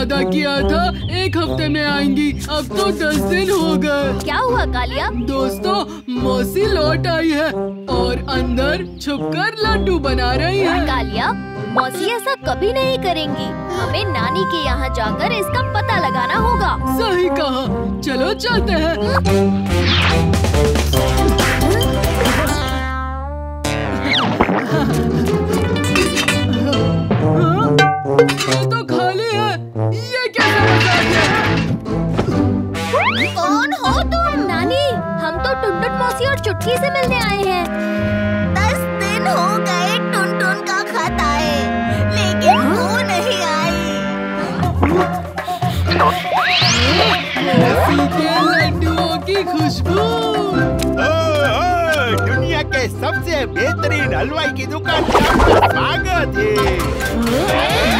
वादा किया था 1 हफ्ते में आएंगी, अब तो 10 दिन हो गए। क्या हुआ कालिया? दोस्तों, मौसी लौट आई है और अंदर छुपकर लड्डू बना रही है। कालिया, मौसी ऐसा कभी नहीं करेंगी। हमें नानी के यहाँ जाकर इसका पता लगाना होगा। सही कहा, चलो चलते हैं। ये तो खाली है, ये कैसे बचा दिया? कौन हो तुम? नानी, हम तो टुनटुन मौसी और चुटकी से मिलने आए हैं। 10 दिन हो गए टुनटुन का खत आए, लेकिन वो नहीं आई। मौसी के लड्डुओं की खुशबू। दुनिया के सबसे बेहतरीन हलवाई की दुकान पर आपका स्वागत है।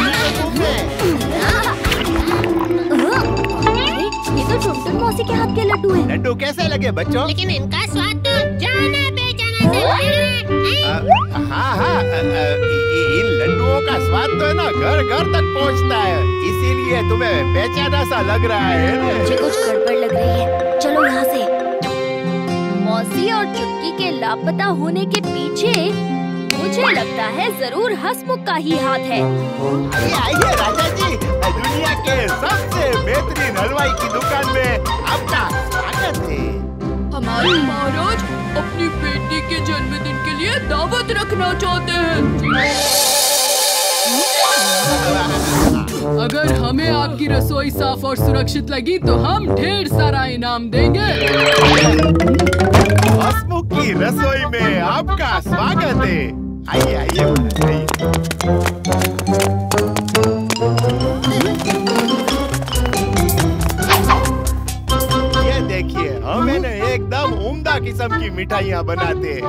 ये तो टुनटुन मौसी के हाथ के लड्डू हैं। लड्डू कैसे लगे बच्चों? लेकिन इनका स्वाद तो जाना बेजाना से है। हाँ, इन लड्डुओं का स्वाद तो है ना घर घर तक पहुँचता है, इसीलिए तुम्हें बेचारा सा लग रहा है। मुझे कुछ गड़बड़ लग रही है, चलो यहाँ से। मौसी और चुटकी के लापता होने के पीछे मुझे लगता है जरूर हंसमुख का ही हाथ है। आइए राजा जी, दुनिया के सबसे बेहतरीन हलवाई की दुकान में आपका स्वागत है। हमारे महाराज अपनी बेटी के जन्मदिन के लिए दावत रखना चाहते हैं। अगर हमें आपकी रसोई साफ और सुरक्षित लगी तो हम ढेर सारा इनाम देंगे। हंसमुख की रसोई में आपका स्वागत है। आइए आइए आइए। ये देखिए, हम है ना एकदम उम्दा किस्म की मिठाइयाँ बनाते हैं।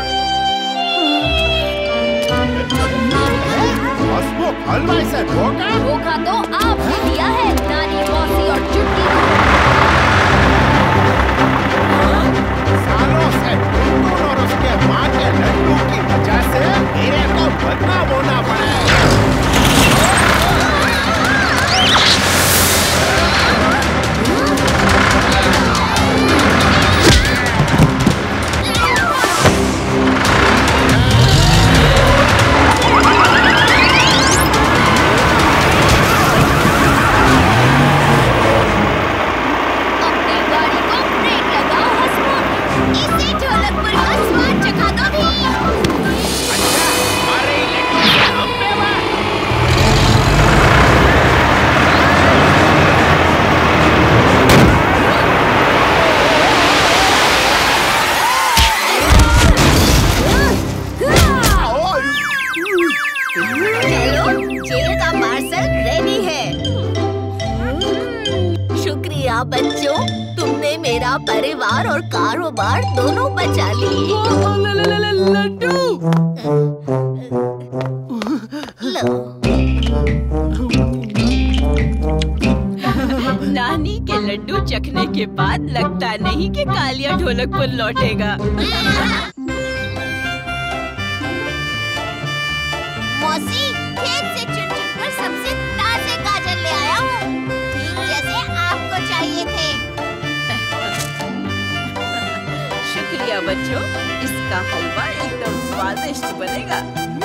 हंसमुख हलवाई से धोखा? धोखा तो आपने दिया है, नानी, मौसी और चुटकी। सालों से टुनटुन और उसके माँ के लड्डू की वजह से मेरे को बदनाम होना पड़ा है। अपनी गाड़ी को ब्रेक लगाओ हंसमुख। इसे ढोलकपुर का स्वाद चखा दो भी। अच्छा, हमारे ही लड्डू से हम पे वाह। चलो, जेल का पार्सल रेडी है। शुक्रिया बच्चों, तुमने मेरा परिवार और कारोबार दोनों बचा लिए। लड्डू। लो। नानी के लड्डू चखने के बाद लगता नहीं कि कालिया ढोलकपुर लौटेगा। मौसी, खेत से चुन-चुन कर सबसे ताजे गाजर ले आया हूँ, ठीक जैसे आपको चाहिए थे। शुक्रिया बच्चों, इसका हलवा एकदम स्वादिष्ट बनेगा।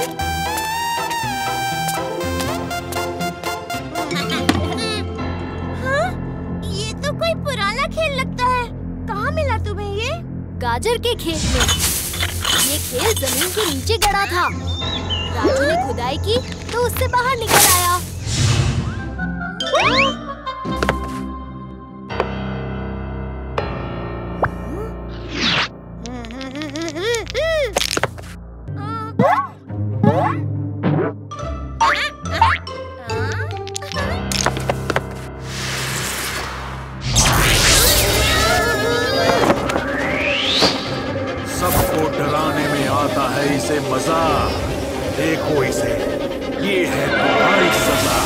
हाँ? ये तो कोई पुराना खेल लगता है। कहाँ मिला तुम्हें ये? गाजर के खेत में। ये खेल जमीन के नीचे गड़ा था। राजू ने खुदाई की तो उससे बाहर निकल आया। सबको डराने में आता है इसे मजा। देखो इसे, ये है तुम्हारी सजा।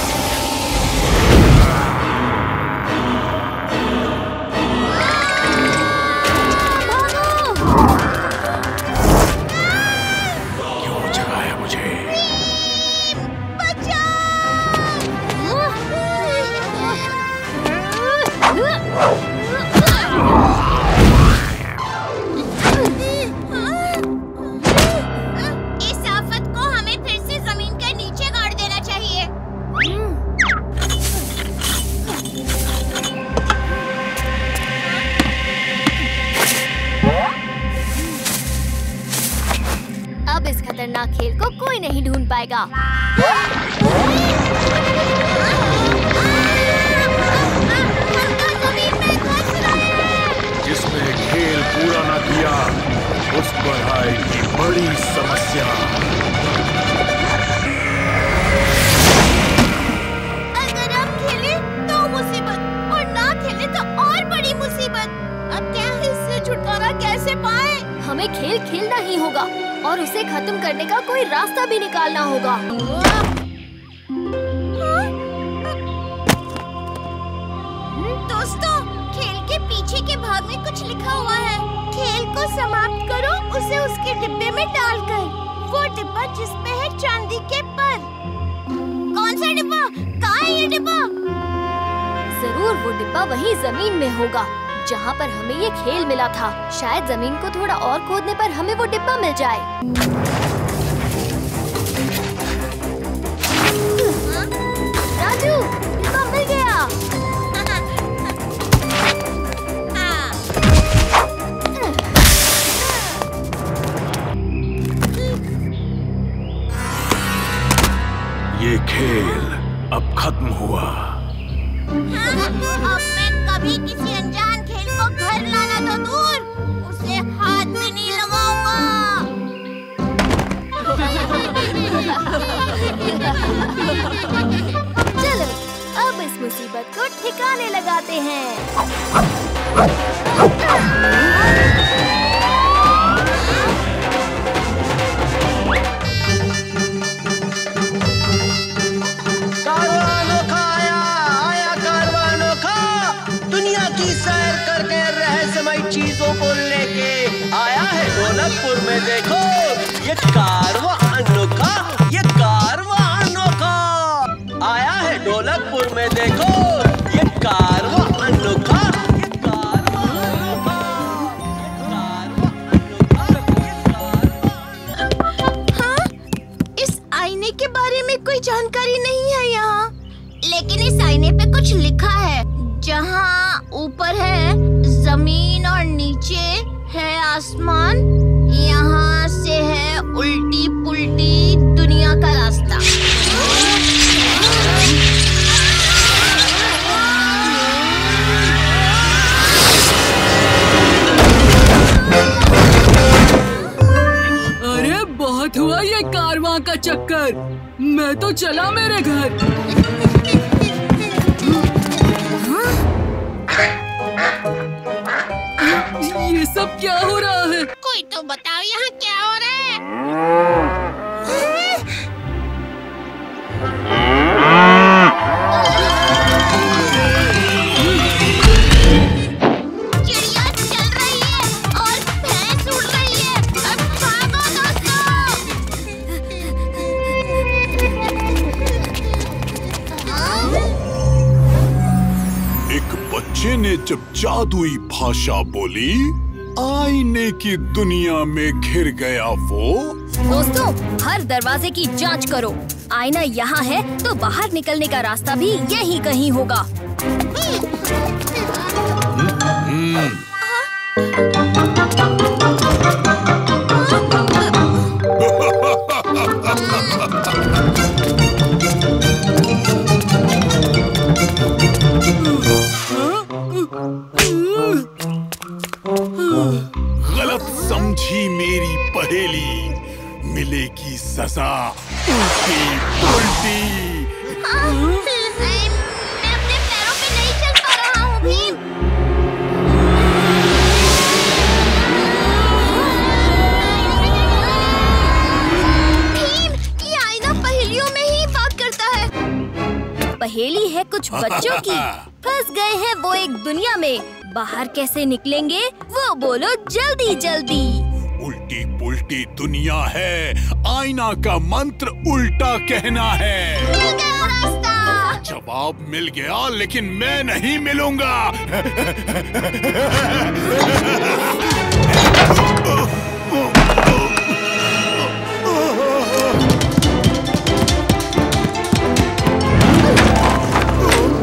क्यों जगाया मुझे? खतरनाक खेल को कोई नहीं ढूंढ पाएगा। जिसने खेल पूरा न किया उस पर आएगी बड़ी समस्या। अगर हम खेले तो मुसीबत और ना खेले तो और बड़ी मुसीबत। अब क्या इससे छुटकारा कैसे पाए? हमें खेल खेलना ही होगा और उसे खत्म करने का कोई रास्ता भी निकालना होगा। दोस्तों, खेल के पीछे के भाग में कुछ लिखा हुआ है। खेल को समाप्त करो उसे उसके डिब्बे में डालकर। वो डिब्बा जिसपे है चांदी के पर। कौन सा डिब्बा? कहाँ है ये डिब्बा? जरूर वो डिब्बा वहीं जमीन में होगा जहाँ पर हमें ये खेल मिला था। शायद जमीन को थोड़ा और खोदने पर हमें वो डिब्बा मिल जाए। राजू, डिब्बा मिल गया। ये खेल अब खत्म हुआ। अब मैं कभी किसी अनजान खेल को घर लाना तो दूर, उसे हाथ भी नहीं लगाऊंगा। चलो अब इस मुसीबत को ठिकाने लगाते हैं। चीजों को लेके आया है ढोलकपुर में। देखो ये कारवां अनोखा, ये कारवां अनोखा आया है ढोलकपुर में। देखो ये कारवां अनोखा, ये कारवां अनोखा, ये कारवां अनोखा। हाँ? इस आईने के बारे में कोई जानकारी नहीं है यहाँ, लेकिन इस आईने पे कुछ लिखा है। जहाँ ऊपर है जमीन और नीचे है आसमान, यहाँ से है उल्टी पुल्टी दुनिया का रास्ता। अरे बहुत हुआ ये कारवां का चक्कर। मैं तो चला मेरे घर। ये सब क्या हो रहा है? कोई तो बताओ यहाँ क्या हो रहा है? चिड़िया चल रही है और भैंस उड़ रही है। अब भागो दोस्तों। एक बच्चे ने जब जादुई भाषा बोली, आईने की दुनिया में घिर गया वो। दोस्तों, हर दरवाजे की जांच करो। आईना यहाँ है तो बाहर निकलने का रास्ता भी यहीं कहीं होगा। गलत समझी मेरी पहेली, मिलेगी सजा उल्टी उल्टी। मैं अपने पैरों पे नहीं चल पा रहा हूँ भीम। भीम, ये आईना पहेलियों में ही बात करता है। पहेली है कुछ बच्चों की। फंस गए हैं वो एक दुनिया में, बाहर कैसे निकलेंगे वो बोलो जल्दी जल्दी। उल्टी पुल्टी दुनिया है, आईना का मंत्र उल्टा कहना है। मिल गया रास्ता। जवाब मिल गया, लेकिन मैं नहीं मिलूंगा।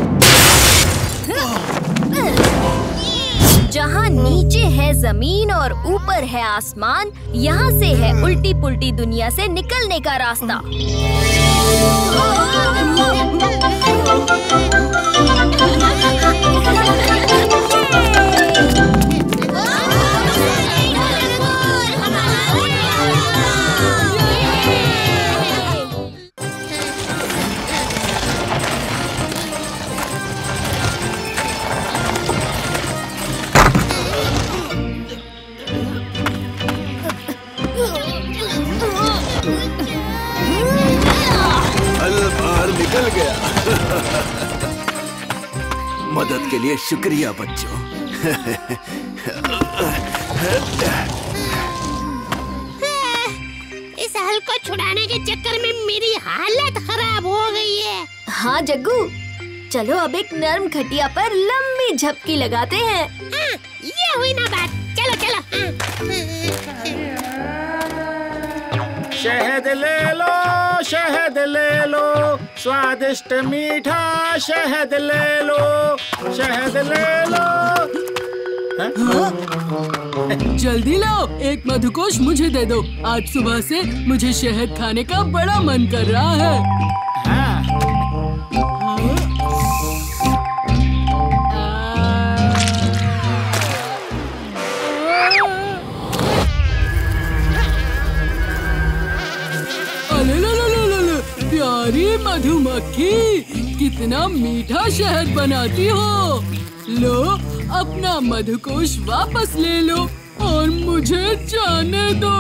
जहाँ नीचे है जमीन और ऊपर है आसमान, यहाँ से है उल्टी पुल्टी दुनिया से निकलने का रास्ता। निकल गया। मदद के लिए शुक्रिया बच्चों। इस हल को छुड़ाने के चक्कर में मेरी हालत खराब हो गई है। हाँ जग्गू, चलो अब एक नर्म खटिया पर लंबी झपकी लगाते हैं। ये हुई ना बात। चलो चलो। शहद ले लो, शहद ले लो, स्वादिष्ट मीठा शहद ले लो, शहद ले लो। जल्दी लाओ, एक मधुकोश मुझे दे दो। आज सुबह से मुझे शहद खाने का बड़ा मन कर रहा है। प्यारी मधुमक्खी, कितना मीठा शहद बनाती हो। लो, अपना मधुकोश वापस ले लो और मुझे जाने दो।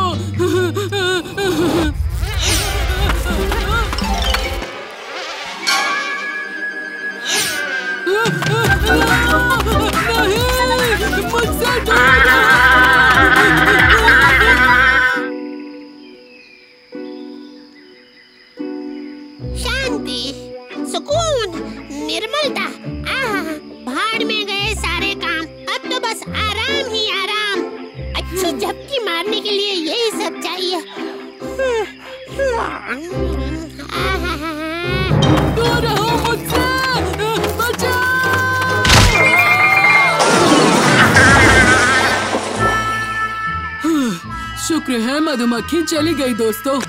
नहीं, मुझसे दूर सुकून, निर्मलता। भाड़ में गए सारे काम, अब तो बस आराम ही आराम। अच्छी झपकी मारने के लिए यही सब चाहिए। दूर रहो मुझसे, शुक्र है मधुमक्खी चली गई दोस्तों।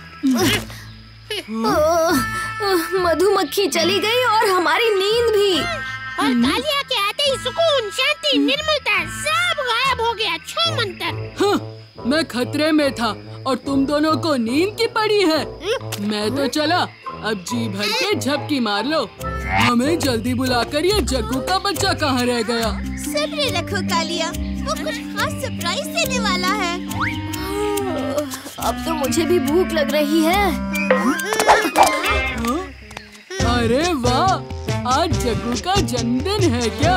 मधुमक्खी चली गई और हमारी नींद भी। और कालिया के आते ही सुकून, शांति, निर्मलता सब गायब हो गया। छो मंतर। हाँ, मैं खतरे में था और तुम दोनों को नींद की पड़ी है। मैं तो चला, अब जी भर के झपकी मार लो। हमें जल्दी बुलाकर ये जग्गू का बच्चा कहाँ रह गया। सब्र रखो कालिया, वो कुछ खास सरप्राइज देने वाला है। अब तो मुझे भी भूख लग रही है। अरे वाह, आज जग्गू का जन्मदिन है क्या?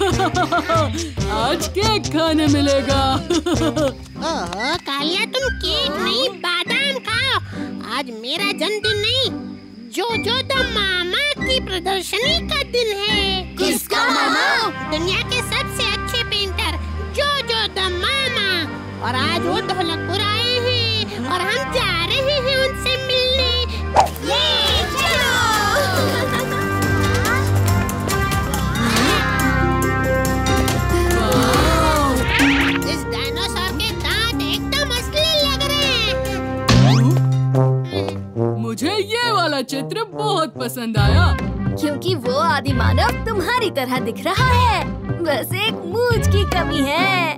आज केक खाने मिलेगा। ओह कालिया, तुम केक नहीं बादाम खाओ। आज मेरा जन्मदिन नहीं, जोजो द मामा की प्रदर्शनी का दिन है। किसका मामा? दुनिया के सबसे अच्छे पेंटर जोजो द मामा। और आज वो ढोलकपुर आए हैं और हम जा रहे हैं उनसे मिलने। ये चलो। इस डायनासोर के दांत एकदम असली लग रहे हैं। मुझे ये वाला चित्र बहुत पसंद आया, क्योंकि वो आदि मानव तुम्हारी तरह दिख रहा है, बस एक मूंछ की कमी है।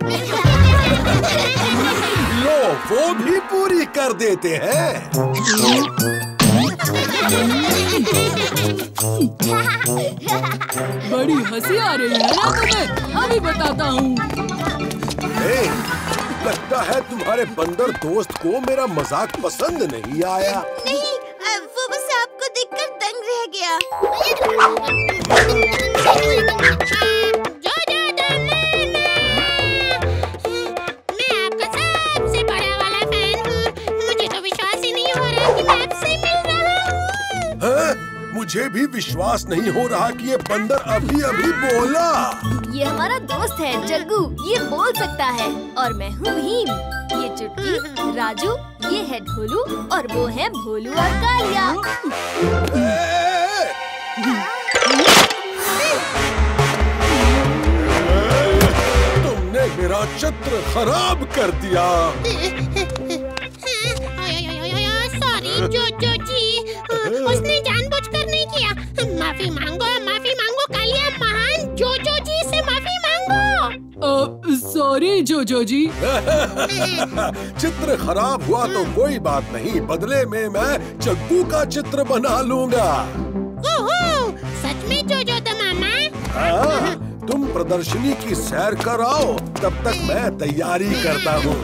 लो, वो भी पूरी कर देते हैं। बड़ी हंसी आ रही है ना तुम्हें? अभी बताता हूँ। लगता है तुम्हारे बंदर दोस्त को मेरा मजाक पसंद नहीं आया। नहीं, वो बस आपको देखकर दंग रह गया। मैं आपका सबसे बड़ा वाला फैन हूँ। मुझे तो विश्वास ही नहीं हो रहा कि मैं आपसे मिल रहा हूँ। मुझे भी विश्वास नहीं हो रहा कि ये बंदर अभी अभी बोला। ये हमारा दोस्त है जग्गू, ये बोल सकता है। और मैं हूँ भीम, ये चुटकी, राजू, ये है ढोलू और वो है भोलू और कालिया। तुमने मेरा चित्र खराब कर दिया। सॉरी जोजो जी, उसने जानबूझकर नहीं किया। माफी मांगो कालिया महान, जोजो जी से माफी मांगो। सॉरी जोजो जी। चित्र खराब हुआ तो कोई बात नहीं, बदले में मैं जग्गू का चित्र बना लूंगा। ओहो, सच में जोजो तो मामा? हाँ, तुम प्रदर्शनी की सैर कर आओ, तब तक मैं तैयारी करता हूँ।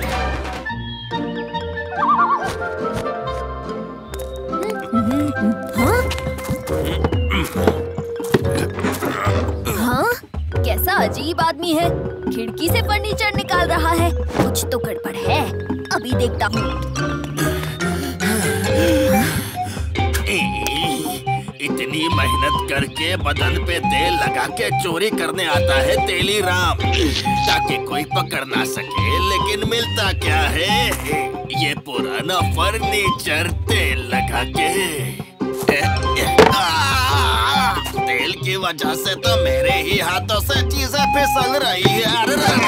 हाँ? कैसा अजीब आदमी है, खिड़की से फर्नीचर निकाल रहा है। कुछ तो गड़बड़ है, अभी देखता हूँ। इतनी मेहनत करके बदन पे तेल लगा के चोरी करने आता है तेली राम, ताकि कोई पकड़ ना सके। लेकिन मिलता क्या है, ये पुराना फर्नीचर तेल लगा के। तेल की वजह से तो मेरे ही हाथों से चीजें फिसल रही है।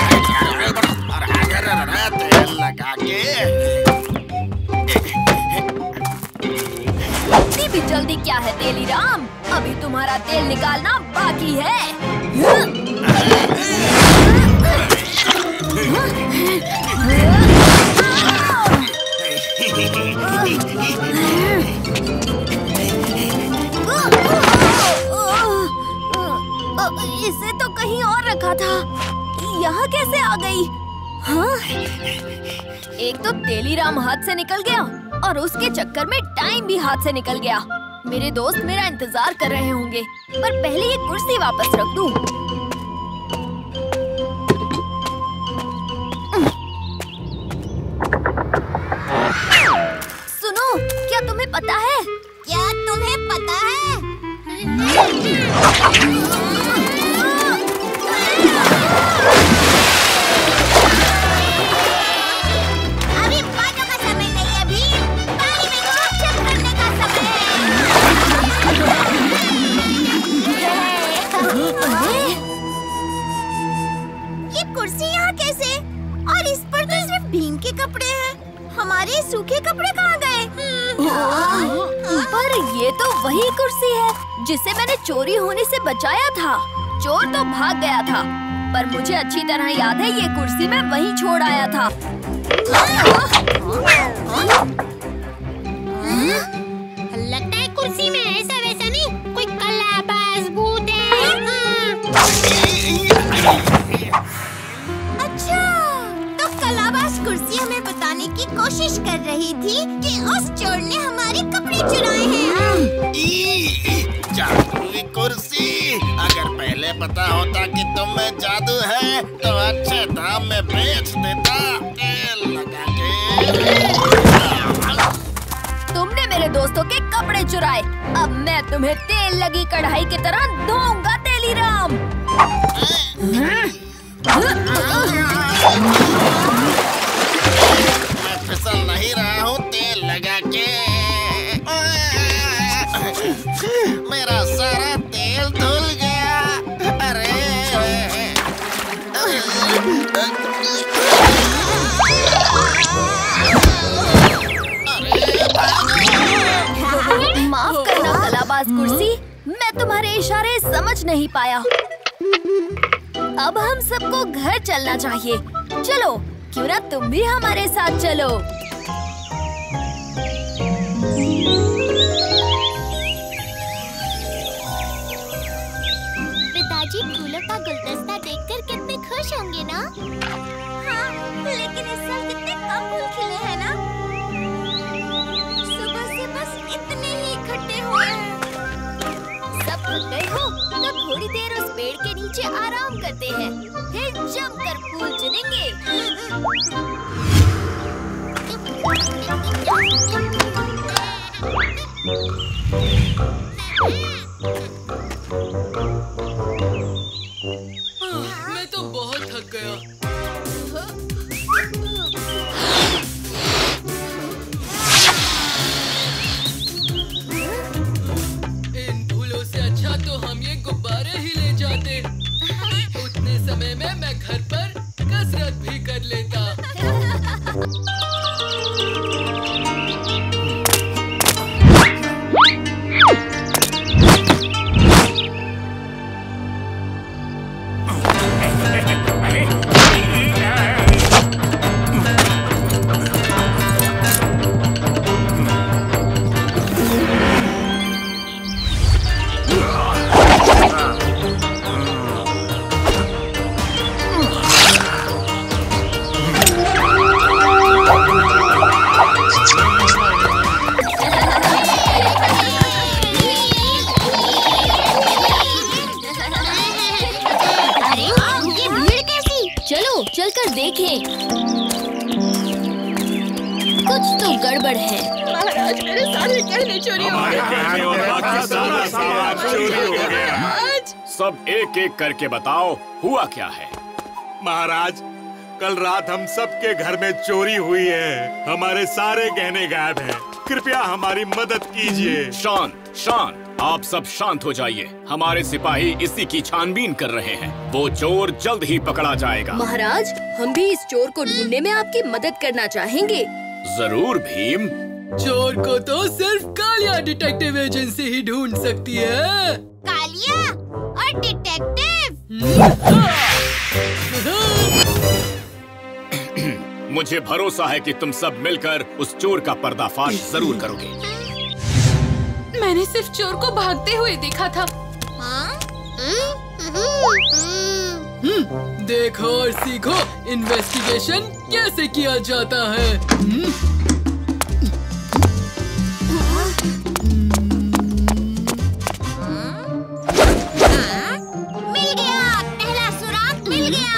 तेल लगा के। इतनी भी जल्दी क्या है तेली राम, अभी तुम्हारा तेल निकालना बाकी है। इसे तो कहीं और रखा था, यहाँ कैसे आ गई? हाँ? एक तो तेलीराम हाथ से निकल गया और उसके चक्कर में टाइम भी हाथ से निकल गया। मेरे दोस्त मेरा इंतजार कर रहे होंगे, पर पहले ये कुर्सी वापस रख दूं। सुनो, क्या तुम्हें पता है? क्या तुम्हें पता है? अभी बातों का समय नहीं है, भीम। पानी में छप-छप करने का समय है। ये कुर्सी यहाँ कैसे? और इस पर तो सिर्फ भीम के कपड़े हैं। हमारे सूखे कपड़े कहाँ गए? पर ये तो वही कुर्सी है जिसे मैंने चोरी होने से बचाया था। चोर तो भाग गया था, पर मुझे अच्छी तरह याद है ये कुर्सी मैं वहीं छोड़ आया था। लगता है कुर्सी में ऐसा वैसा नहीं, कोई कलाबाज भूत है। अच्छा, तो कलाबाज कुर्सी हमें बताने की कोशिश कर रही थी कि उस चोर ने हमारे कपड़े चुराए हैं। जादुई कुर्सी, अगर पहले पता होता कि तुम में जादू है तो अच्छे दाम में बेच देता। तेल लगा के। तुमने मेरे दोस्तों के कपड़े चुराए, अब मैं तुम्हें तेल लगी कढ़ाई की तरह धोऊंगा तेलीराम। मैं फिसल नहीं रहा हूँ तेल लगा के। मेरा सारा तेल धुल गया। अरे माफ करना कलाबाज कुर्सी, मैं तुम्हारे इशारे समझ नहीं पाया। अब हम सबको घर चलना चाहिए। चलो, क्यों ना तुम भी हमारे साथ चलो। पिताजी फूलों का गुलदस्ता देखकर कितने खुश होंगे ना? हाँ, लेकिन इस साल कितने कम फूल खिले हैं ना? सुबह से बस इतने ही इकट्ठे हुए हैं। सब थक गए हो तो थोड़ी देर उस पेड़ के नीचे आराम करते हैं, फिर जमकर फूल चुनेंगे। मैं तो बहुत थक गया। इन फूलों से अच्छा तो हम ये गुब्बारे ही ले जाते। उतने समय में मैं घर पर कसरत चलकर देखें। कुछ तो गड़बड़ है। महाराज मेरे सारे गहने चोरी हो गए। सब एक एक करके बताओ हुआ क्या है। महाराज कल रात हम सबके घर में चोरी हुई है। हमारे सारे गहने गायब हैं। कृपया हमारी मदद कीजिए। शांत शांत, आप सब शांत हो जाइए। हमारे सिपाही इसी की छानबीन कर रहे हैं। वो चोर जल्द ही पकड़ा जाएगा। महाराज हम भी इस चोर को ढूंढने में आपकी मदद करना चाहेंगे। जरूर भीम। चोर को तो सिर्फ कालिया डिटेक्टिव एजेंसी ही ढूंढ सकती है। कालिया और डिटेक्टिव। मुझे भरोसा है कि तुम सब मिलकर उस चोर का पर्दाफाश जरूर करोगे। मैंने सिर्फ चोर को भागते हुए देखा था। देखो और सीखो इन्वेस्टिगेशन कैसे किया जाता है। मिल गया, पहला सुराग मिल गया।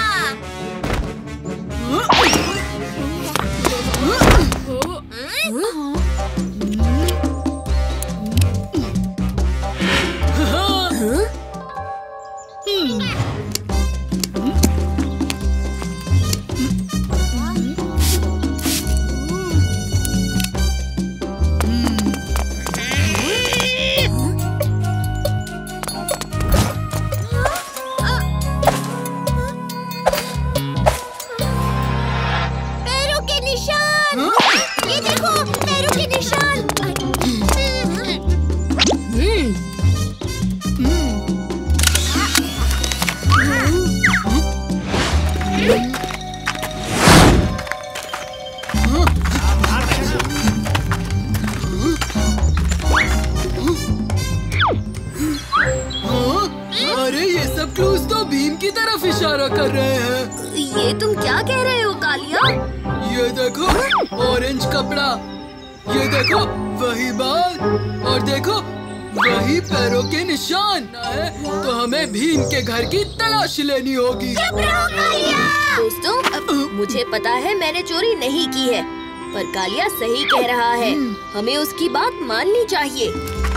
अरे ये सब क्लूज तो भीम की तरफ इशारा कर रहे हैं। ये तुम क्या कह रहे हो कालिया? ये देखो ऑरेंज कपड़ा, ये देखो वही बाल, और देखो वही पैरों के निशान है। तो हमें भीम के घर की तलाशी लेनी होगी। दोस्तों मुझे पता है मैंने चोरी नहीं की है, पर कालिया सही कह रहा है। हमें उसकी बात माननी चाहिए।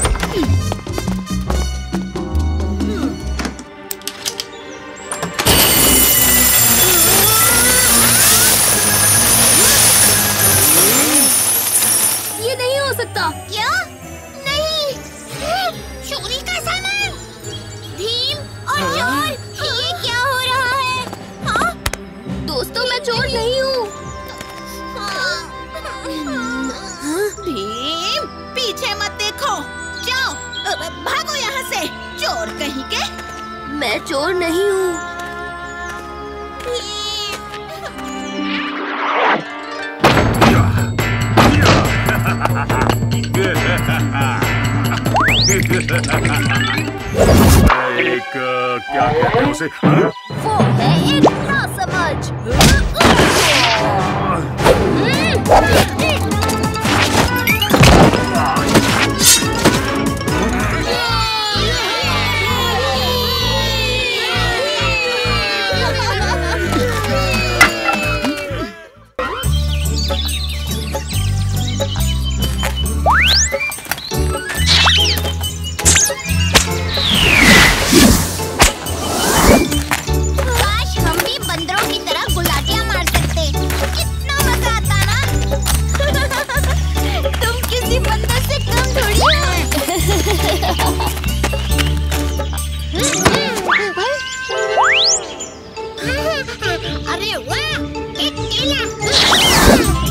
ये नहीं हो सकता। क्या? नहीं, चोरी का सामान। भीम और चोर, ये क्या हो रहा है? हाँ? दोस्तों मैं चोर नहीं हूँ। भीम पीछे मत देखो, जाओ भागो यहाँ से, चोर कहीं के। मैं चोर नहीं हूँ। एक क्या कहते हैं उसे? वो है एक नासमझ। काश हम भी बंदरों की तरह गुलाटियां मार सकते, कितना मजा आता ना। तुम किसी बंदर से कम थोड़ी हो। अरे वाह, एक केला।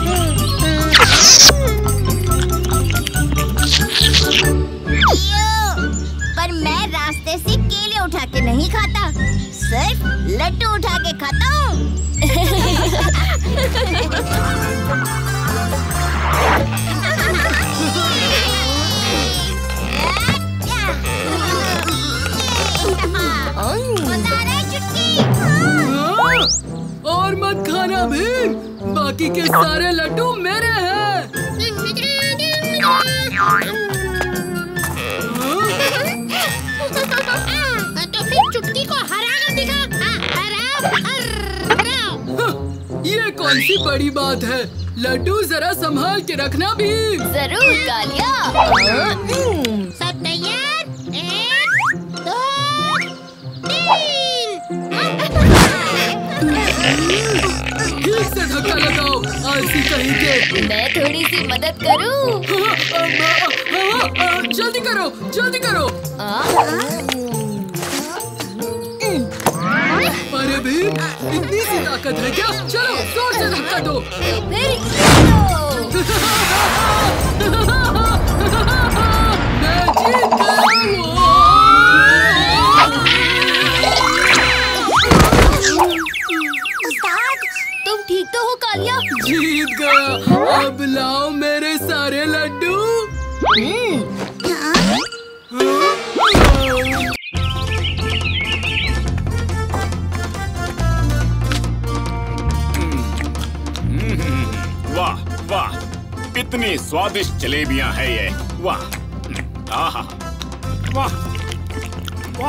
के सारे लड्डू मेरे हैं। तो फिर चुटकी को हरा कर दिखा। ये कौन सी बड़ी बात है? लड्डू जरा संभाल के रखना भी। जरूर कालिया। सब तैयार? 1, 2, 3। ठीक से धक्का लगाओ, आलसी कहीं के। मैं थोड़ी सी मदद करूं? जल्दी करो, जल्दी करो। अरे भी इतनी सी ताकत है क्या? चलो जोर से धक्का दो। मैं जीत गया। उस्ताद, तुम ठीक तो हो कालिया? जीत गया। अब लाओ मेरे सारे लड्डू। वाह वाह, इतनी स्वादिष्ट जलेबियां हैं ये। वाह, आहा, वाह वाह,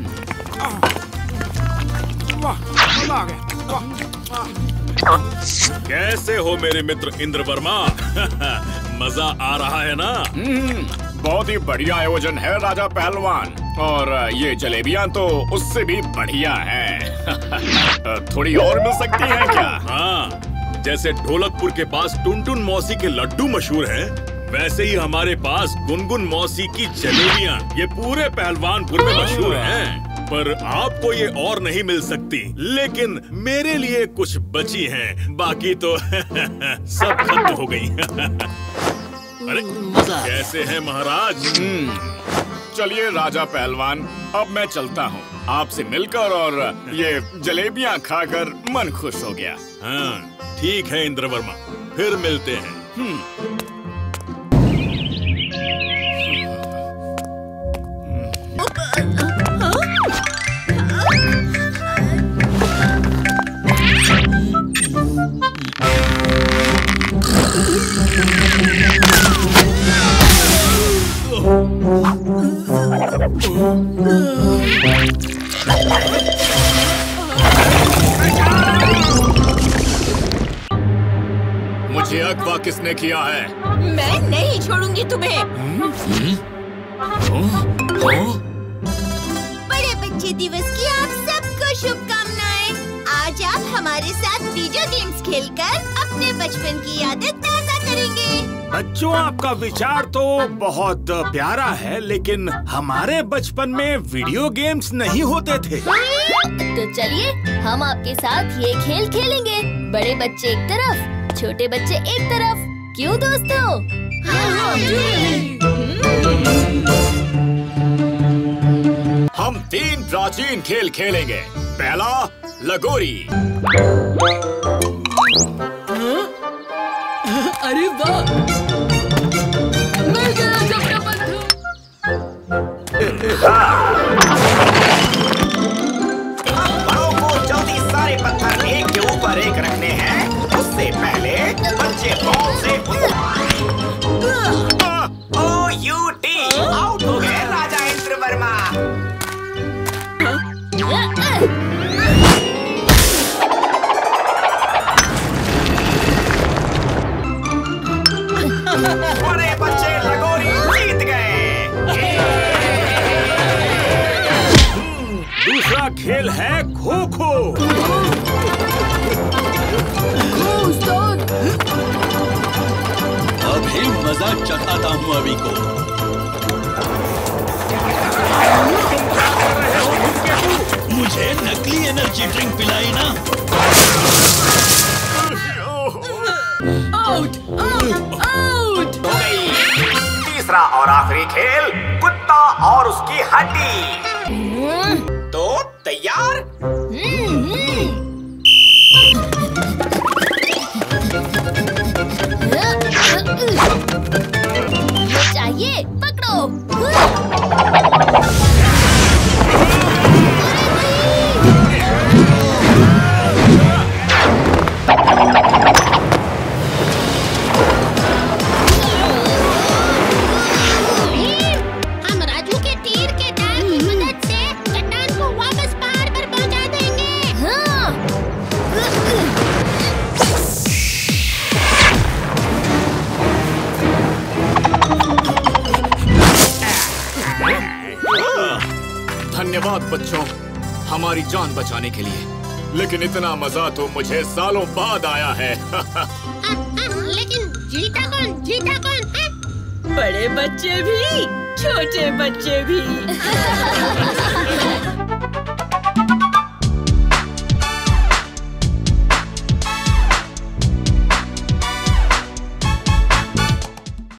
वाह, मजा आ गया। वाह। कैसे हो मेरे मित्र इंद्रवर्मा? मजा आ रहा है ना? बहुत ही बढ़िया आयोजन है राजा पहलवान, और ये जलेबियां तो उससे भी बढ़िया हैं। थोड़ी और मिल सकती हैं क्या? हाँ, जैसे ढोलकपुर के पास टुनटुन मौसी के लड्डू मशहूर हैं, वैसे ही हमारे पास गुनगुन मौसी की जलेबियां ये पूरे पहलवानपुर में मशहूर हैं। पर आपको ये और नहीं मिल सकती, लेकिन मेरे लिए कुछ बची हैं, बाकी तो सब खत्म हो गई। अरे कैसे हैं महाराज? चलिए राजा पहलवान, अब मैं चलता हूँ। आपसे मिलकर और ये जलेबियां खाकर मन खुश हो गया। हाँ, ठीक है इंद्रवर्मा, फिर मिलते हैं। मुझे अगवा किसने किया है? मैं नहीं छोड़ूंगी तुम्हें। बड़े बच्चे दिवस की आप सबको शुभकामनाएं। आज आप हमारे साथ वीडियो गेम्स खेलकर अपने बचपन की यादें ताज़ा करेंगे। बच्चों, आपका विचार तो बहुत प्यारा है, लेकिन हमारे बचपन में वीडियो गेम्स नहीं होते थे। तो चलिए हम आपके साथ ये खेल खेलेंगे। बड़े बच्चे एक तरफ, छोटे बच्चे एक तरफ। क्यों दोस्तों? हम 3 प्राचीन खेल खेलेंगे। पहला लगोरी। अरे वाह, मिल गया जपना बंधु। पाँव को जल्दी सारे पत्थर एक के ऊपर एक रखने हैं। उससे पहले बच्चे बॉल से OUT आउट हो गए राजा इंद्रवर्मा। बड़े बच्चे लगोरी जीत गए। दूसरा खेल है खो खो। अभी मजा चखाता हूँ अभी को। मुझे नकली एनर्जी ड्रिंक पिलाई ना। Out, out, out. हो गई। तीसरा और आखिरी खेल कुत्ता और उसकी हड्डी। तो तैयार? ये चाहिए, पकड़ो। हमारी जान बचाने के लिए। लेकिन इतना मजा तो मुझे सालों बाद आया है। लेकिन जीता कौन? जीता कौन है? बड़े बच्चे भी, छोटे बच्चे भी।